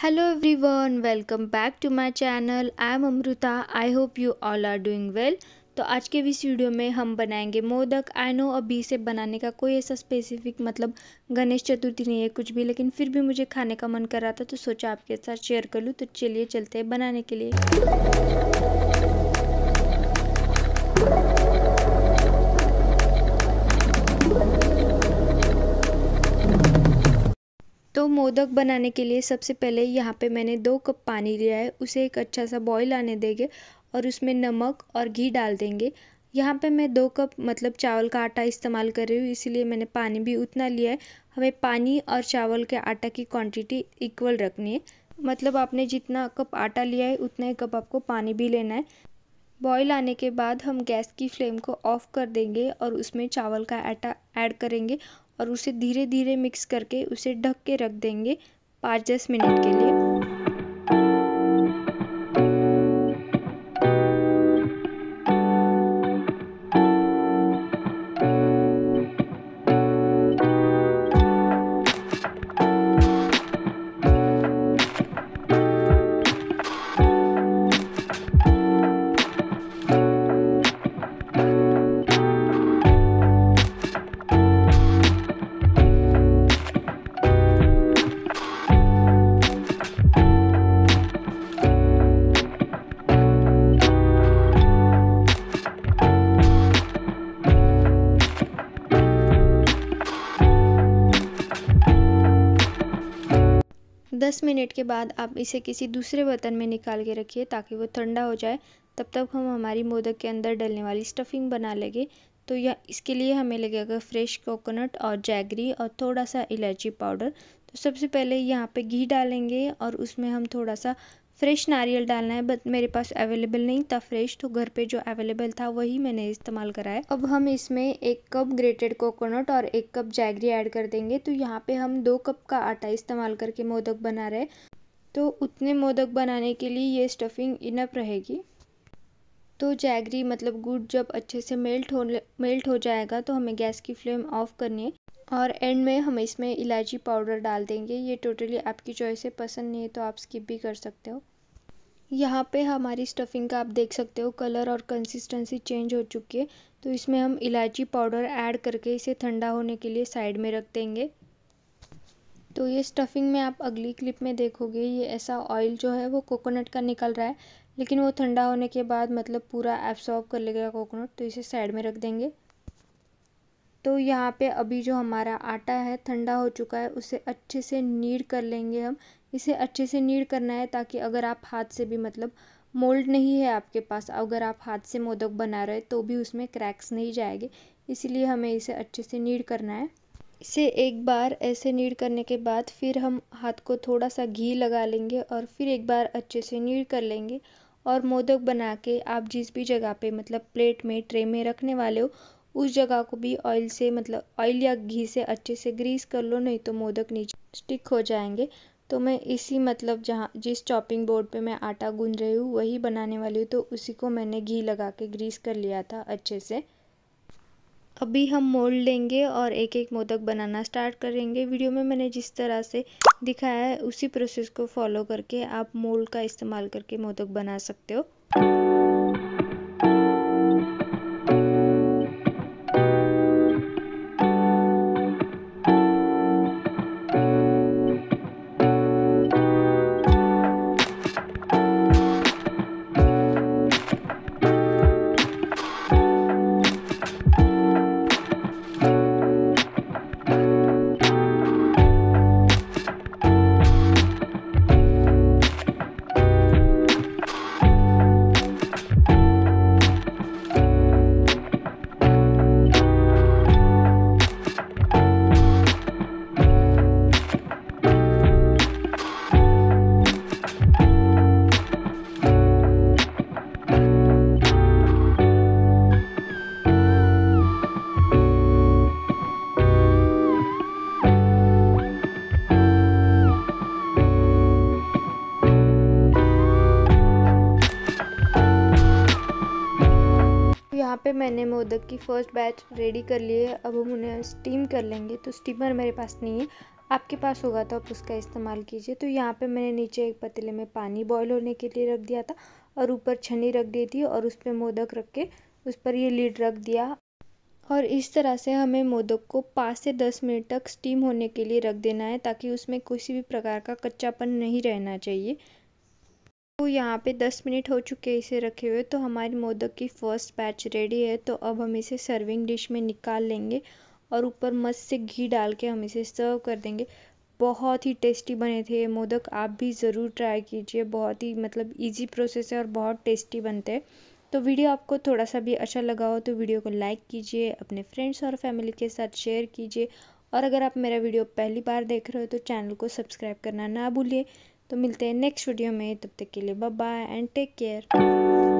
Hello everyone, welcome back to my channel. I am Amruta. I hope you all are doing well. तो आज के इस video में हम बनाएंगे मोदक। आई नो अभी इसे बनाने का कोई ऐसा स्पेसिफिक मतलब गणेश चतुर्थी नहीं है कुछ भी, लेकिन फिर भी मुझे खाने का मन कर रहा था तो सोचा आपके साथ शेयर कर लूँ। तो चलिए चलते हैं बनाने के लिए। तो मोदक बनाने के लिए सबसे पहले यहाँ पे मैंने 2 कप पानी लिया है, उसे एक अच्छा सा बॉईल आने देंगे और उसमें नमक और घी डाल देंगे। यहाँ पे मैं 2 कप मतलब चावल का आटा इस्तेमाल कर रही हूँ, इसीलिए मैंने पानी भी उतना लिया है। हमें पानी और चावल के आटा की क्वांटिटी इक्वल रखनी है, मतलब आपने जितना कप आटा लिया है उतना ही कप आपको पानी भी लेना है। बॉईल आने के बाद हम गैस की फ्लेम को ऑफ़ कर देंगे और उसमें चावल का आटा ऐड करेंगे और उसे धीरे धीरे मिक्स करके उसे ढक के रख देंगे 5-10 मिनट के लिए। 10 मिनट के बाद आप इसे किसी दूसरे बर्तन में निकाल के रखिए ताकि वो ठंडा हो जाए। तब तक हम हमारी मोदक के अंदर डलने वाली स्टफिंग बना लेंगे। तो या इसके लिए हमें लगेगा फ्रेश कोकोनट और जैगरी और थोड़ा सा इलायची पाउडर। तो सबसे पहले यहाँ पे घी डालेंगे और उसमें हम थोड़ा सा फ्रेश नारियल डालना है, बट मेरे पास अवेलेबल नहीं था फ्रेश, तो घर पे जो अवेलेबल था वही मैंने इस्तेमाल करा है। अब हम इसमें 1 कप ग्रेटेड कोकोनट और 1 कप जैगरी ऐड कर देंगे। तो यहाँ पे हम 2 कप का आटा इस्तेमाल करके मोदक बना रहे हैं, तो उतने मोदक बनाने के लिए ये स्टफिंग इनफ रहेगी। तो जैगरी मतलब गुड़ जब अच्छे से मेल्ट हो जाएगा तो हमें गैस की फ्लेम ऑफ करनी है और एंड में हम इसमें इलायची पाउडर डाल देंगे। ये टोटली आपकी चॉइस है, पसंद नहीं है तो आप स्किप भी कर सकते हो। यहाँ पे हमारी स्टफिंग का आप देख सकते हो कलर और कंसिस्टेंसी चेंज हो चुकी है। तो इसमें हम इलायची पाउडर ऐड करके इसे ठंडा होने के लिए साइड में रख देंगे। तो ये स्टफिंग में आप अगली क्लिप में देखोगे ये ऐसा ऑयल जो है वो कोकोनट का निकल रहा है, लेकिन वो ठंडा होने के बाद मतलब पूरा एब्सॉर्ब कर लेगा कोकोनट। तो इसे साइड में रख देंगे। तो यहाँ पे अभी जो हमारा आटा है ठंडा हो चुका है, उसे अच्छे से नीड कर लेंगे हम। इसे अच्छे से नीड करना है ताकि अगर आप हाथ से भी मतलब मोल्ड नहीं है आपके पास, अगर आप हाथ से मोदक बना रहे तो भी उसमें क्रैक्स नहीं जाएंगे, इसीलिए हमें इसे अच्छे से नीड करना है। इसे एक बार ऐसे नीड करने के बाद फिर हम हाथ को थोड़ा सा घी लगा लेंगे और फिर एक बार अच्छे से नीड कर लेंगे। और मोदक बना के आप जिस भी जगह पे मतलब प्लेट में ट्रे में रखने वाले हो उस जगह को भी ऑयल से मतलब ऑयल या घी से अच्छे से ग्रीस कर लो, नहीं तो मोदक नीचे स्टिक हो जाएंगे। तो मैं इसी मतलब जहाँ जिस चॉपिंग बोर्ड पे मैं आटा गूंद रही हूँ वही बनाने वाली हूँ, तो उसी को मैंने घी लगा के ग्रीस कर लिया था अच्छे से। अभी हम मोल्ड लेंगे और एक एक मोदक बनाना स्टार्ट करेंगे। वीडियो में मैंने जिस तरह से दिखाया है उसी प्रोसेस को फॉलो करके आप मोल्ड का इस्तेमाल करके मोदक बना सकते हो। यहाँ पे मैंने मोदक की फ़र्स्ट बैच रेडी कर ली है। अब हम उन्हें स्टीम कर लेंगे। तो स्टीमर मेरे पास नहीं है, आपके पास होगा तो आप उसका इस्तेमाल कीजिए। तो यहाँ पे मैंने नीचे एक पतीले में पानी बॉईल होने के लिए रख दिया था और ऊपर छन्नी रख दी थी और उस पर मोदक रख के उस पर ये लीड रख दिया। और इस तरह से हमें मोदक को 5 से 10 मिनट तक स्टीम होने के लिए रख देना है, ताकि उसमें किसी भी प्रकार का कच्चापन नहीं रहना चाहिए। तो यहाँ पे 10 मिनट हो चुके हैं इसे रखे हुए। तो हमारी मोदक की फ़र्स्ट बैच रेडी है। तो अब हम इसे सर्विंग डिश में निकाल लेंगे और ऊपर मस्त से घी डाल के हम इसे सर्व कर देंगे। बहुत ही टेस्टी बने थे ये मोदक, आप भी ज़रूर ट्राई कीजिए। बहुत ही मतलब इजी प्रोसेस है और बहुत टेस्टी बनते हैं। तो वीडियो आपको थोड़ा सा भी अच्छा लगा हो तो वीडियो को लाइक कीजिए, अपने फ्रेंड्स और फैमिली के साथ शेयर कीजिए। और अगर आप मेरा वीडियो पहली बार देख रहे हो तो चैनल को सब्सक्राइब करना ना भूलिए। तो मिलते हैं नेक्स्ट वीडियो में, तब तक के लिए bye bye and take care.